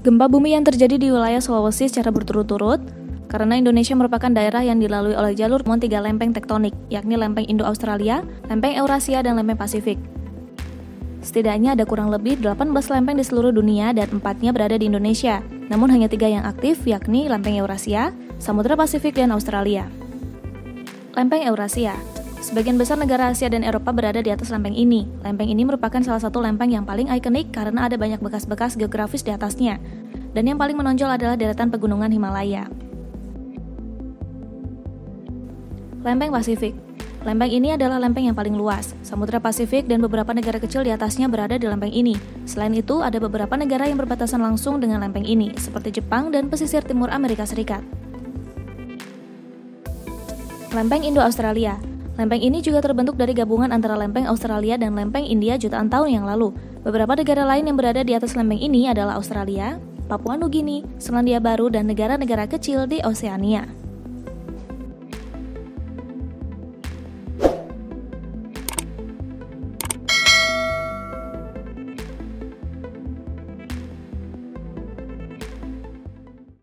Gempa bumi yang terjadi di wilayah Sulawesi secara berturut-turut, karena Indonesia merupakan daerah yang dilalui oleh jalur 3 lempeng tektonik, yakni lempeng Indo-Australia, lempeng Eurasia, dan lempeng Pasifik. Setidaknya ada kurang lebih 18 lempeng di seluruh dunia dan 4-nya berada di Indonesia, namun hanya 3 yang aktif, yakni lempeng Eurasia, Samudra Pasifik, dan Australia. Lempeng Eurasia. Sebagian besar negara Asia dan Eropa berada di atas lempeng ini. Lempeng ini merupakan salah satu lempeng yang paling ikonik karena ada banyak bekas-bekas geografis di atasnya. Dan yang paling menonjol adalah deretan pegunungan Himalaya. Lempeng Pasifik. Lempeng ini adalah lempeng yang paling luas. Samudra Pasifik dan beberapa negara kecil di atasnya berada di lempeng ini. Selain itu, ada beberapa negara yang berbatasan langsung dengan lempeng ini, seperti Jepang dan pesisir timur Amerika Serikat. Lempeng Indo-Australia. Lempeng ini juga terbentuk dari gabungan antara lempeng Australia dan lempeng India jutaan tahun yang lalu. Beberapa negara lain yang berada di atas lempeng ini adalah Australia, Papua Nugini, Selandia Baru, dan negara-negara kecil di Oseania.